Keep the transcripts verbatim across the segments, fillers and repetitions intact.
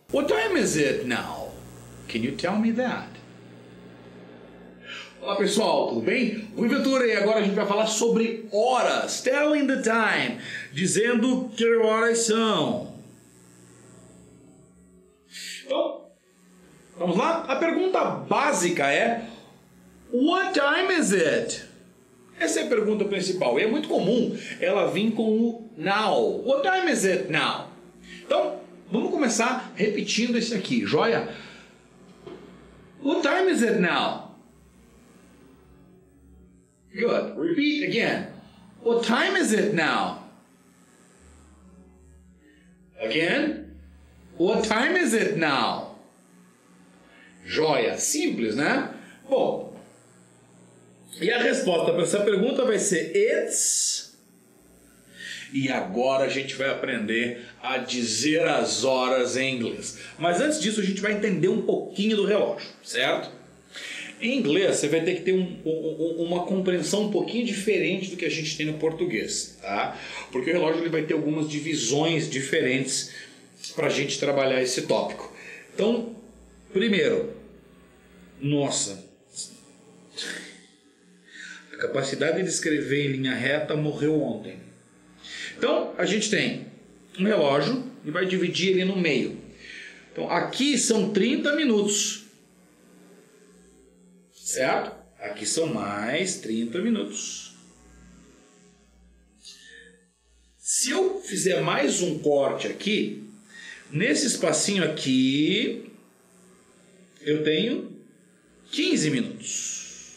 What time is it now? Can you tell me that? Olá pessoal, tudo bem? Rui Ventura e agora a gente vai falar sobre horas. Telling the time, dizendo que horas são. Então, vamos lá? A pergunta básica é: What time is it? Essa é a pergunta principal. E é muito comum ela vir com o now. What time is it now? Então, vamos começar repetindo esse aqui, joia? What time is it now? Good. Repeat again. What time is it now? Again. What time is it now? Joia. Simples, né? Bom, e a resposta para essa pergunta vai ser It's. E agora a gente vai aprender a dizer as horas em inglês. Mas antes disso a gente vai entender um pouquinho do relógio, certo? Em inglês você vai ter que ter um, um, uma compreensão um pouquinho diferente do que a gente tem no português, tá? Porque o relógio ele vai ter algumas divisões diferentes para a gente trabalhar esse tópico. Então, primeiro, nossa, a capacidade de escrever em linha reta morreu ontem. Então, a gente tem um relógio e vai dividir ele no meio. Então, aqui são trinta minutos. Certo? Aqui são mais trinta minutos. Se eu fizer mais um corte aqui, nesse espacinho aqui, eu tenho quinze minutos.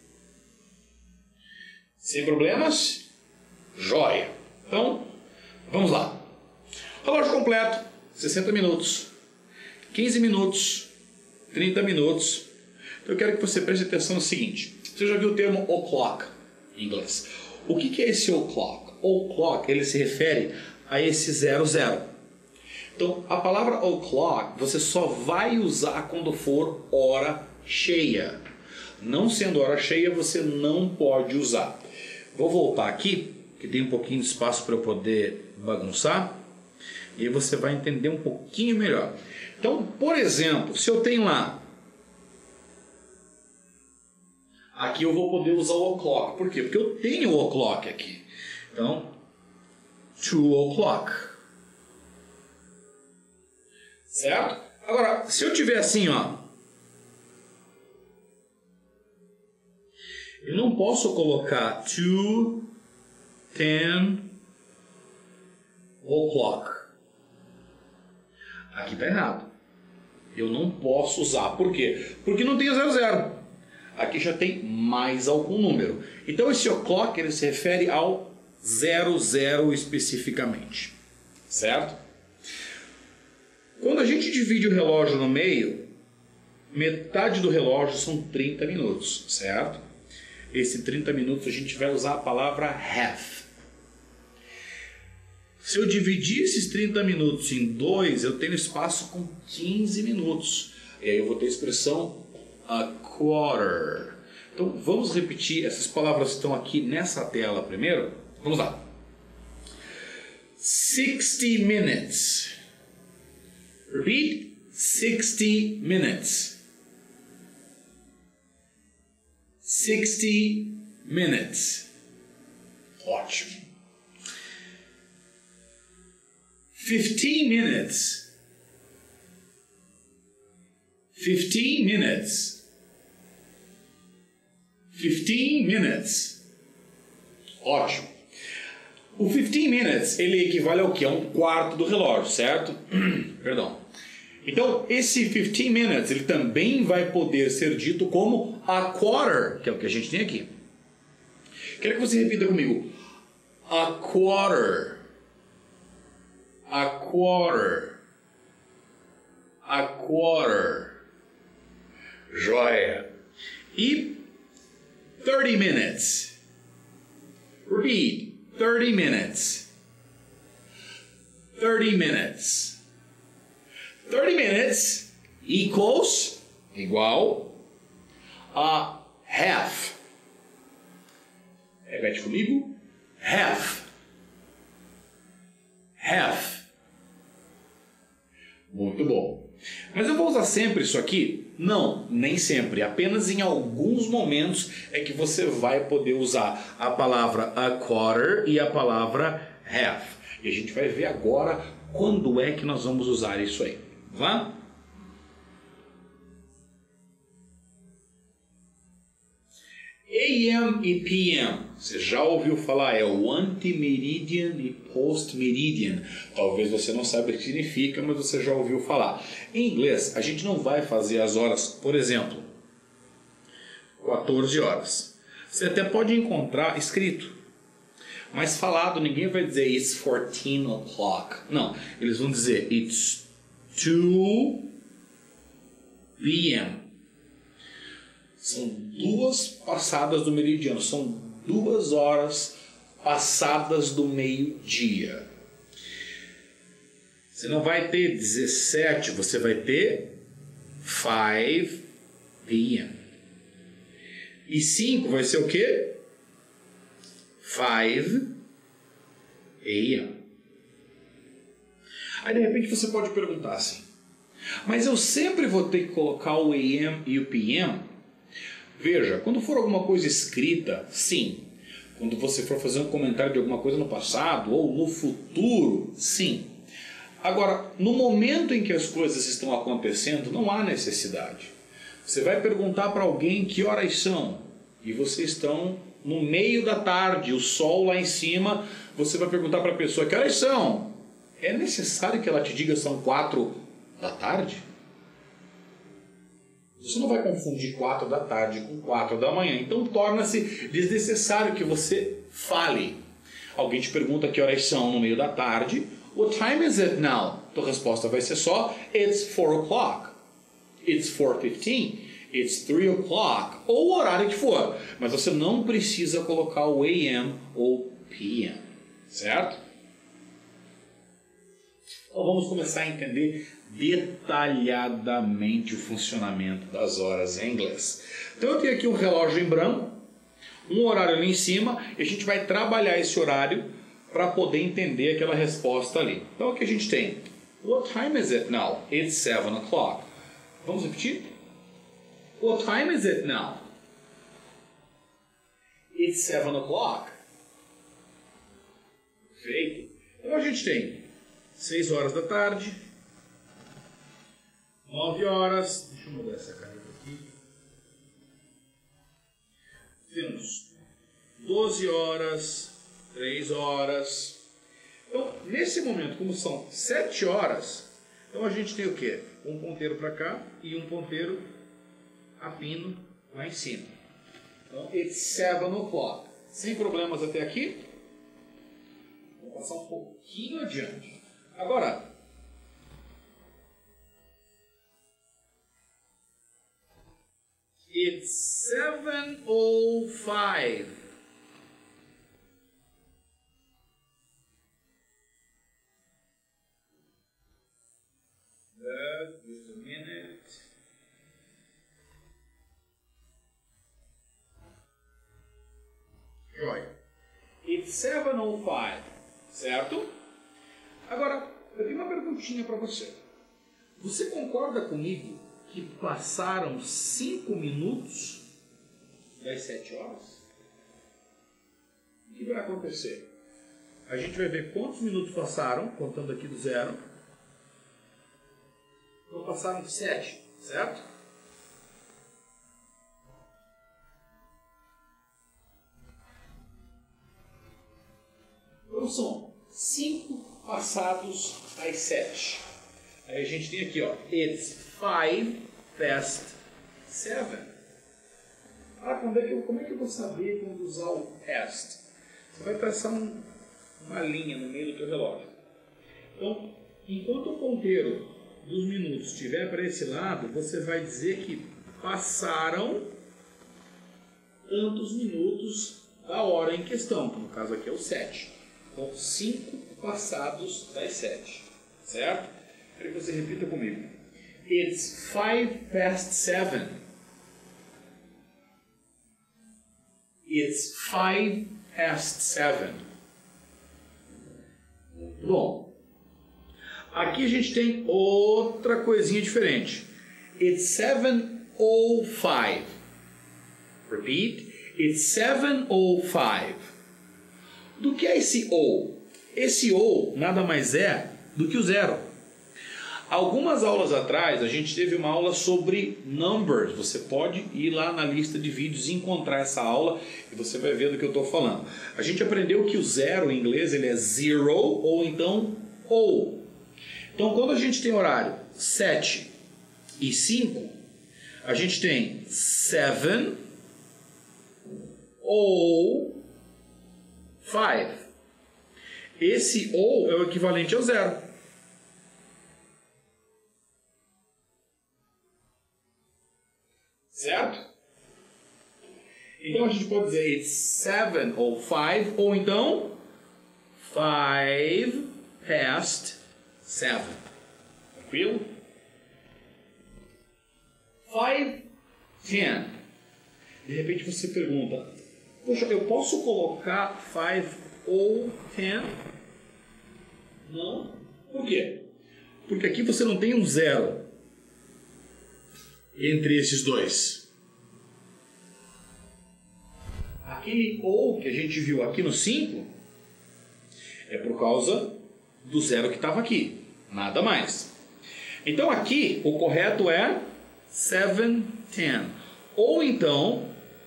Sem problemas? Joia! Então, vamos lá. Relógio completo, sessenta minutos, quinze minutos, trinta minutos. Eu quero que você preste atenção no seguinte. Você já viu o termo o'clock em inglês? O que é esse o'clock? O'clock, ele se refere a esse zero zero. Então, a palavra o'clock você só vai usar quando for hora cheia. Não sendo hora cheia, você não pode usar. Vou voltar aqui, que tem um pouquinho de espaço para eu poder bagunçar. E aí você vai entender um pouquinho melhor. Então, por exemplo, se eu tenho lá, aqui eu vou poder usar o o'clock. Por quê? Porque eu tenho o o'clock aqui. Então, two o'clock. Certo? Agora, se eu tiver assim, ó, eu não posso colocar two ten o'clock. Aqui está errado. Eu não posso usar. Por quê? Porque não tem zero zero. Aqui já tem mais algum número. Então esse o'clock ele se refere ao zero zero especificamente. Certo? Quando a gente divide o relógio no meio, metade do relógio são trinta minutos. Certo? Esse trinta minutos a gente vai usar a palavra half. Se eu dividir esses trinta minutos em dois, eu tenho espaço com quinze minutos. E aí eu vou ter a expressão a quarter. Então vamos repetir essas palavras que estão aqui nessa tela primeiro. Vamos lá. sixty minutes. Repeat. sixty minutes. sixty minutes. Ótimo. fifteen minutes. fifteen minutes. fifteen minutes. Ótimo. O fifteen minutes, ele equivale ao que? A um quarto do relógio, certo? Perdão. Então, esse fifteen minutes, ele também vai poder ser dito como a quarter, que é o que a gente tem aqui. Quero que você repita comigo. A quarter. A quarter. A quarter. Joia. E thirty minutes. Repeat. thirty minutes. thirty minutes. thirty minutes equals, igual, a half. Repete comigo. Half. Half. Muito bom. Mas eu vou usar sempre isso aqui? Não, nem sempre. Apenas em alguns momentos é que você vai poder usar a palavra a quarter e a palavra half. E a gente vai ver agora quando é que nós vamos usar isso aí. Vamos lá? A M e P M, você já ouviu falar, é o anti-meridian e post-meridian. Talvez você não saiba o que significa, mas você já ouviu falar. Em inglês, a gente não vai fazer as horas, por exemplo, quatorze horas. Você até pode encontrar escrito, mas falado ninguém vai dizer it's fourteen o'clock. Não, eles vão dizer it's two P M São duas passadas do meridiano, são duas horas passadas do meio-dia. Você não vai ter dezessete, você vai ter five P M E cinco vai ser o quê? five A M Aí de repente você pode perguntar assim, mas eu sempre vou ter que colocar o A M e o P M? Veja, quando for alguma coisa escrita, sim. Quando você for fazer um comentário de alguma coisa no passado ou no futuro, sim. Agora, no momento em que as coisas estão acontecendo, não há necessidade. Você vai perguntar para alguém que horas são e vocês estão no meio da tarde, o sol lá em cima, você vai perguntar para a pessoa que horas são. É necessário que ela te diga são quatro da tarde? Você não vai confundir quatro da tarde com quatro da manhã. Então torna-se desnecessário que você fale. Alguém te pergunta que horas são no meio da tarde. What time is it now? Tua resposta vai ser só it's four o'clock. It's four fifteen. It's three o'clock. Ou o horário que for. Mas você não precisa colocar o A M ou P M. Certo? Então vamos começar a entender detalhadamente o funcionamento das horas em inglês. Então eu tenho aqui um relógio em branco, um horário ali em cima, e a gente vai trabalhar esse horário para poder entender aquela resposta ali. Então aqui a gente tem, what time is it now? It's seven o'clock. Vamos repetir? What time is it now? It's seven o'clock. Perfeito. Então a gente tem seis horas da tarde, nove horas, deixa eu mudar essa caneta aqui, temos doze horas, três horas. Então, nesse momento, como são sete horas, então a gente tem o quê? Um ponteiro para cá e um ponteiro a pino lá em cima. Então, it's seven o'clock. Sem problemas até aqui. Vou passar um pouquinho adiante. Agora, it's seven oh five. Uh, just a minute. Joia. It's seven oh five, certo? Agora, eu tenho uma perguntinha para você. Você concorda comigo que passaram cinco minutos das sete horas? O que vai acontecer? A gente vai ver quantos minutos passaram, contando aqui do zero. Então passaram sete, certo? Então são cinco passados às sete. Aí a gente tem aqui, ó, it's five past seven. Ah, quando é que eu, como é que eu vou saber quando usar o past? Você vai traçar um, uma linha no meio do teu relógio. Então, enquanto o ponteiro dos minutos estiver para esse lado, você vai dizer que passaram tantos minutos da hora em questão, que no caso aqui é o sete. Então, cinco passados das sete. Certo? Quero que você repita comigo. It's five past seven. It's five past seven. Bom, Aqui a gente tem outra coisinha diferente. It's seven oh five. Repeat. It's seven oh five. Do que é esse O? Esse O nada mais é do que o zero. Algumas aulas atrás a gente teve uma aula sobre numbers. Você pode ir lá na lista de vídeos e encontrar essa aula e você vai ver do que eu estou falando. A gente aprendeu que o zero em inglês ele é zero ou então O. Então quando a gente tem horário sete e cinco, a gente tem seven oh five. Esse O é o equivalente ao zero. Certo? Então a gente pode dizer it's seven oh five ou então five past seven. Tranquilo? five ten. De repente você pergunta, poxa, eu posso colocar five ou ten? Não. Por quê? Porque aqui você não tem um zero entre esses dois. Aquele ou que a gente viu aqui no cinco é por causa do zero que estava aqui. Nada mais. Então aqui o correto é seven ten. Ou então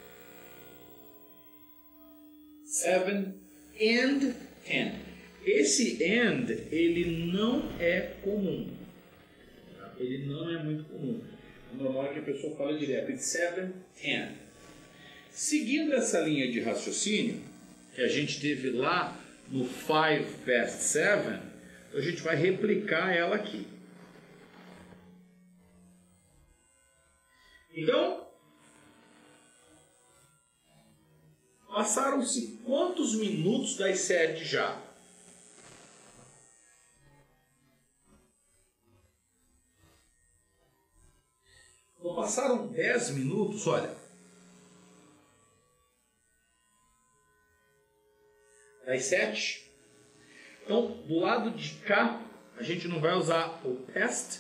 seven and ten. Esse and ele não é comum. Ele não é muito comum. O normal é que a pessoa fale direto it's seven ten. Seguindo essa linha de raciocínio que a gente teve lá no five past seven, a gente vai replicar ela aqui. Então, passaram-se quantos minutos das sete já? Então, passaram dez minutos, olha. Das sete. Então, do lado de cá, a gente não vai usar o past.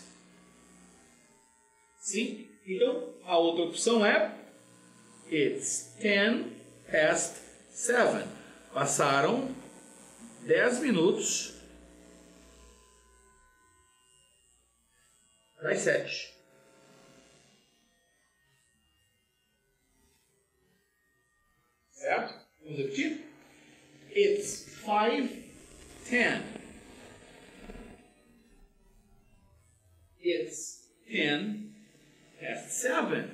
Sim? Então, a outra opção é it's ten past seven. Passaram dez minutos das sete. Certo? Vamos repetir? It's five ten. It's ten past seven.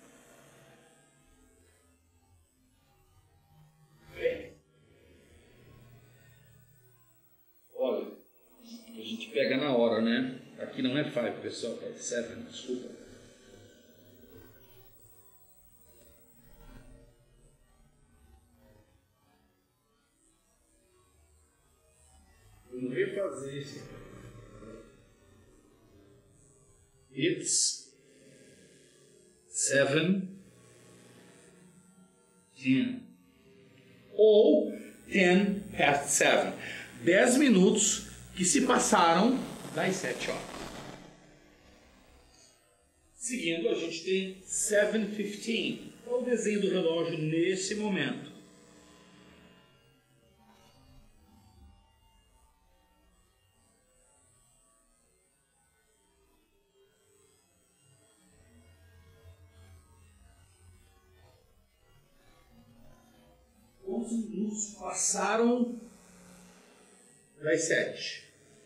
Okay. Olha, a gente pega na hora, né? Aqui não é five, pessoal, é seven, desculpa. Vamos refazer esse. It's seven ten. Ou ten past seven. Dez minutos que se passaram das sete horas. Seguindo, a gente tem seven fifteen. Qual o desenho do relógio nesse momento? Quantos minutos passaram das sete?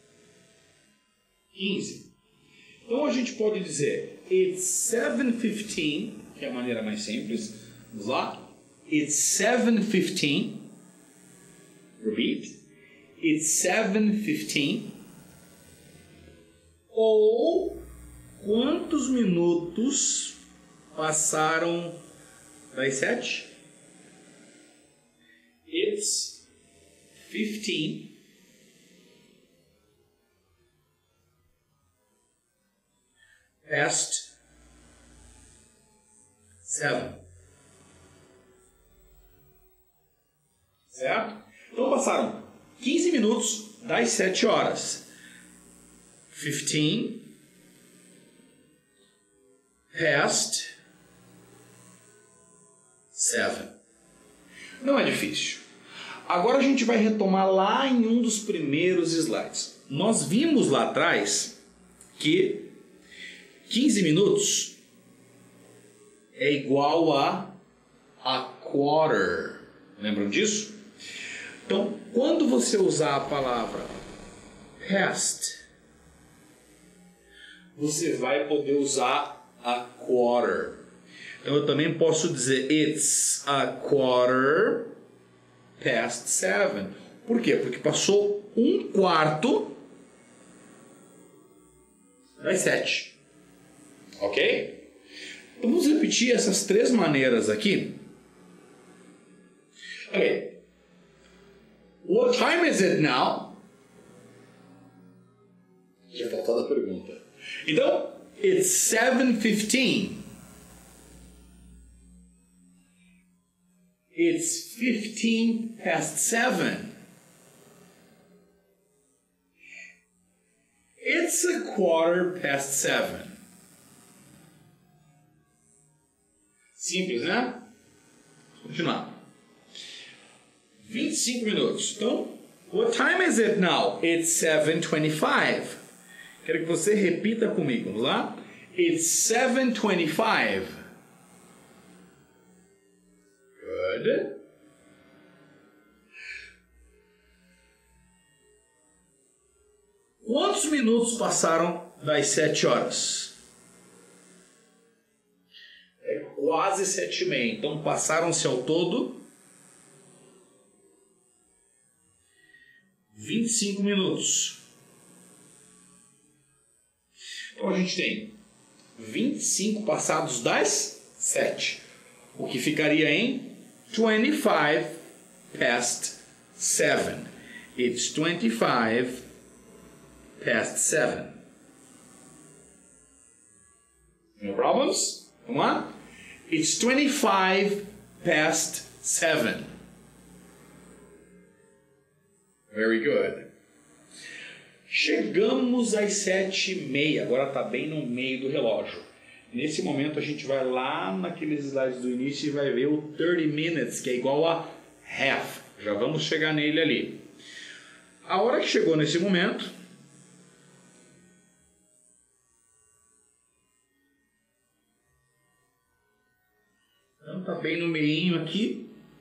quinze. Então a gente pode dizer it's seven fifteen, que é a maneira mais simples. Vamos lá. It's seven fifteen. Repeat. It's seven fifteen. Ou quantos minutos passaram das sete? It's fifteen past seven. Certo? Então passaram quinze minutos das sete horas. fifteen past seven. Não é difícil. Agora a gente vai retomar lá em um dos primeiros slides. Nós vimos lá atrás que quinze minutos é igual a a quarter. Lembram disso? Então, quando você usar a palavra past, você vai poder usar a quarter. Então, eu também posso dizer it's a quarter past seven. Por quê? Porque passou um quarto das sete. Ok? Então, vamos repetir essas três maneiras aqui. Ok. What time is it now? Já faltou a pergunta. Então, it's seven fifteen. It's fifteen past seven. It's a quarter past seven. Simples, né? Vamos continuar. vinte e cinco minutos. Então, what time is it now? It's seven twenty-five. Quero que você repita comigo. Vamos lá? It's seven twenty-five. Good. Quantos minutos passaram das sete horas? É quase sete e meia. Então passaram-se ao todo vinte e cinco minutos. Então a gente tem vinte e cinco passados das sete. O que ficaria em twenty-five past seven. It's twenty-five past seven. No problems? Vamos lá? It's twenty-five past seven. Very good. Chegamos às sete e meia. Agora está bem no meio do relógio. Nesse momento a gente vai lá naqueles slides do início e vai ver o thirty minutes, que é igual a half. Já vamos chegar nele ali. A hora que chegou nesse momento, então tá bem no meinho aqui.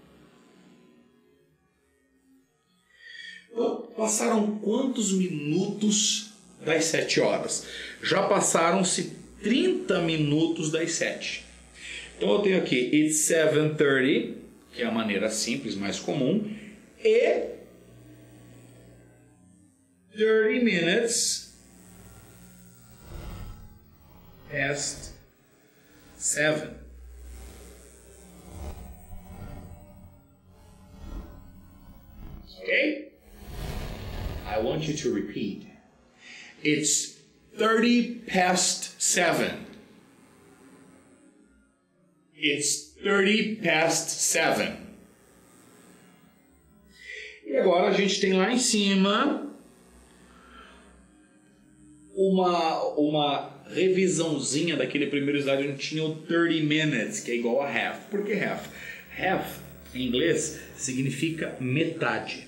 Passaram quantos minutos das sete horas? Já passaram-se trinta minutos das sete. Então eu tenho aqui it's seven thirty, que é a maneira simples, mais comum, e thirty minutes past seven. Okay? I want you to repeat. It's thirty past seven. It's thirty past seven. E agora a gente tem lá em cima uma, uma revisãozinha daquele primeiro slide onde tinha o thirty minutes, que é igual a half. Por que half? Half, em inglês, significa metade.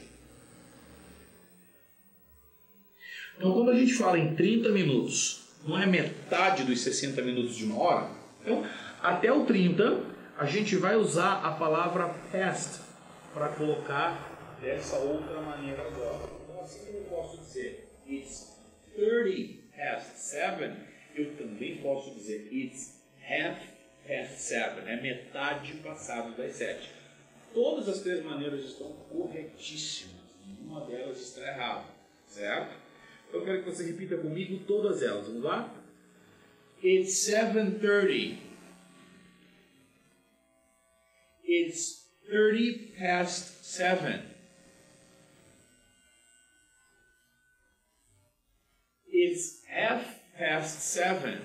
Então, quando a gente fala em trinta minutos, não é metade dos sessenta minutos de uma hora? Então, até o trinta, a gente vai usar a palavra past para colocar dessa outra maneira agora. Então, assim como eu posso dizer it's thirty past seven, eu também posso dizer it's half past seven. É metade passado das sete. Todas as três maneiras estão corretíssimas. Nenhuma delas está errada. Certo? Eu quero que você repita comigo todas elas. Vamos lá? It's seven thirty. It's thirty past seven. It's half past seven.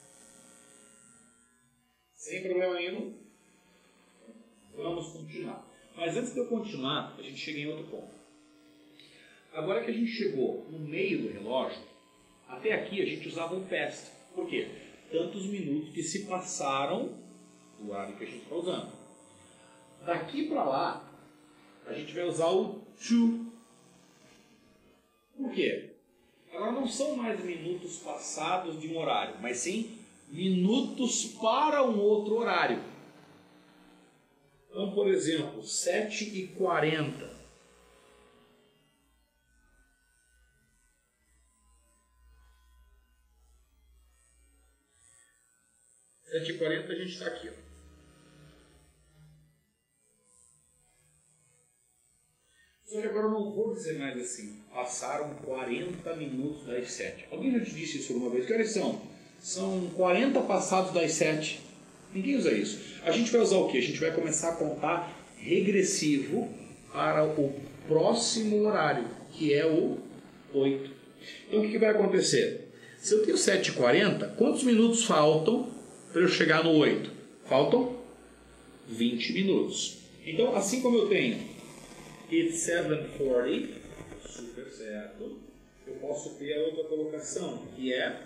Sem problema nenhum. Vamos continuar. Mas antes de eu continuar, a gente chega em outro ponto. Agora que a gente chegou no meio do relógio, Até aqui a gente usava um past. Por quê? Tantos minutos que se passaram do horário que a gente está usando. Daqui para lá, a gente vai usar o to. Por quê? Agora não são mais minutos passados de um horário, mas sim minutos para um outro horário. Então, por exemplo, sete e quarenta. sete e quarenta a gente está aqui. Ó. Só que agora eu não vou dizer mais assim. Passaram quarenta minutos das sete. Alguém já te disse isso alguma vez? Que horas são? São quarenta passados das sete. Ninguém usa isso. A gente vai usar o quê? A gente vai começar a contar regressivo para o próximo horário, que é o oito. Então o que, que vai acontecer? Se eu tenho sete e quarenta, quantos minutos faltam para eu chegar no oito? Faltam vinte minutos. Então, assim como eu tenho It's seven forty, super certo, eu posso ter a outra colocação, que é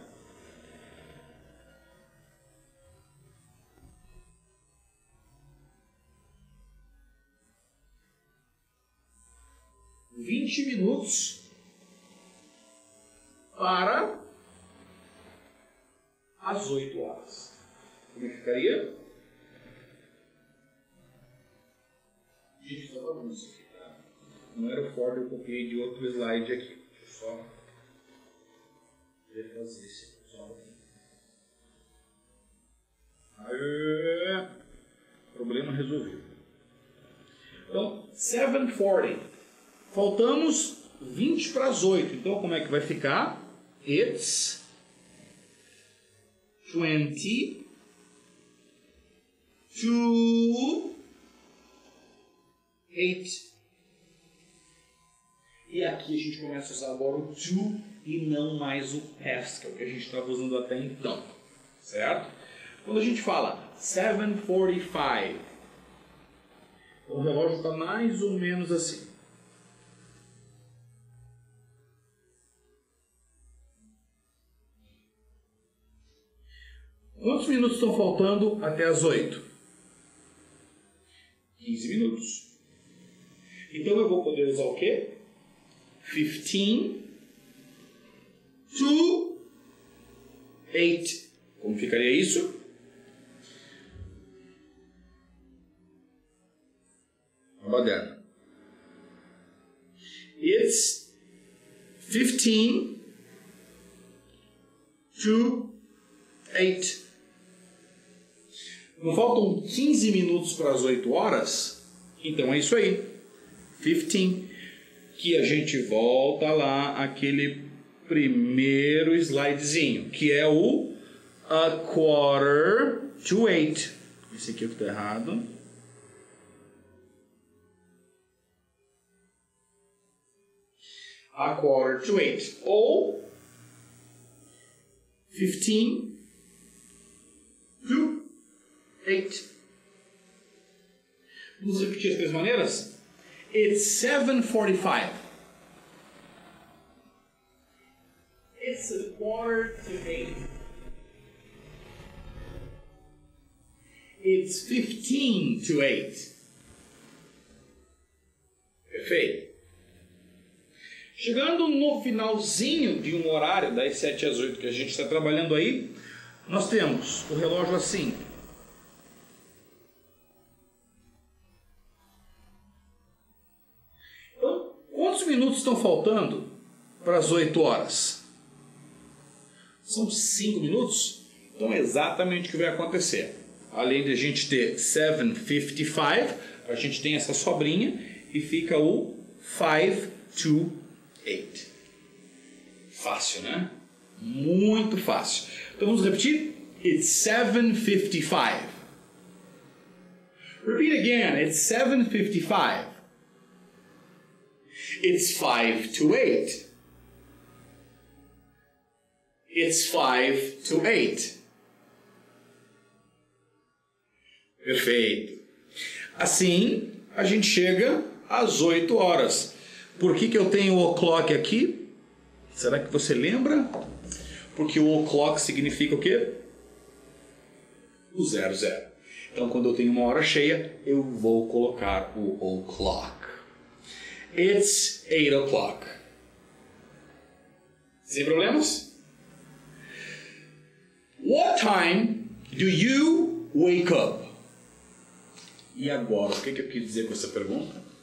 vinte minutos para as oito horas. Como é que ficaria? Gente, só bagunça aqui, tá? Não era o Ford, eu copiei de outro slide aqui. Deixa eu só refazer esse só aqui. Aê! Problema resolvido. Então, seven forty. Faltamos vinte para as oito. Então, como é que vai ficar? It's twenty to eight. E aqui a gente começa a usar agora o to e não mais o past, que é o que a gente estava usando até então. Certo? Quando a gente fala seven forty-five, o relógio está mais ou menos assim. Quantos minutos estão faltando até as oito? quinze minutos. Então eu vou poder usar o quê? fifteen to eight. Como ficaria isso? Moderno. It's fifteen to eight. Não faltam quinze minutos para as oito horas? Então é isso aí. quinze. Que a gente volta lá aquele primeiro slidezinho, que é o a quarter to eight. Esse aqui é o que está errado. A quarter to eight. Ou fifteen to eight. Vamos repetir as três maneiras? It's seven forty-five. It's a quarter to eight. It's fifteen to eight. Perfeito. Chegando no finalzinho de um horário, das sete às oito que a gente está trabalhando aí, nós temos o relógio assim. Então, quantos minutos estão faltando para as oito horas? São cinco minutos? Então é exatamente o que vai acontecer. Além de a gente ter seven fifty-five, a gente tem essa sobrinha e fica o five to eight. Fácil, né? Muito fácil. Então vamos repetir? It's seven fifty-five. Repeat again. It's seven fifty-five. It's five to eight. It's five to eight. Perfeito. Assim, a gente chega às oito horas. Por que que eu tenho o clock aqui? Será que você lembra? Porque o o'clock significa o quê? O zero, zero. Então, quando eu tenho uma hora cheia, eu vou colocar o o'clock. It's eight o'clock. Sem problemas? What time do you wake up? E agora, o que, que eu quis dizer com essa pergunta?